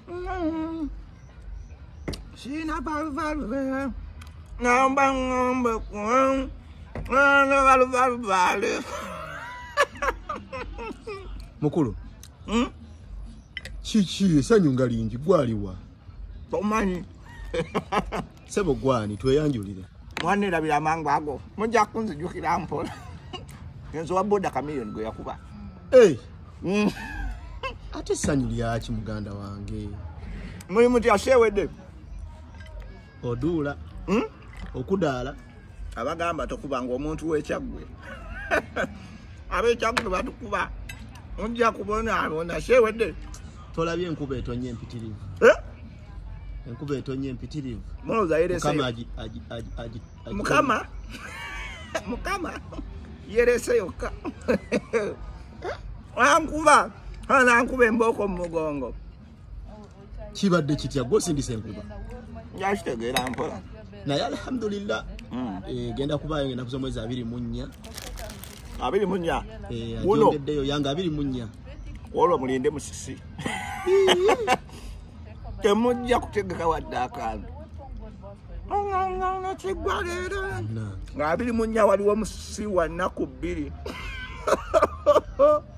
Sina balvalve. Ngamba kwa. Balvalve. Mukulu. Chichi essanyu nga lingi gwaliwa. Tomanyi. Sebo gwani tweyanjulire. Mwana labira mangu ago. Mujja kunzijukira mpola. Nzo Owabodda chameleon gweyakuba. Ate essanyu lyaki muganda wange? Muli muti asewedde. Oduula. Okudaala. Abagamba tokubanga omuntu w'ekyaggwe. Ab'ekyaggwe batukuba. Ojja kubona abona asewedde. Tolabye enkuba etonye empitirivu. Enkuba etonye empitirivu. Muloza yerese. Mukama Mukama yerese yokka. Wankuba. Hana nkuba emboko mu mugongo. Kibadde kitya gosindise enkuba. Njashitegeera mpola. Naye alhamdulillah. Genda kubayo ngenda kusoma mwezi 24. 24. Ajondeddeyo yanga 24. Olwo mulinde musisi. Temujja kutegeka wadde akantu. Kigwa leero. Nga 24 waliwo musisi wa nnaku 2.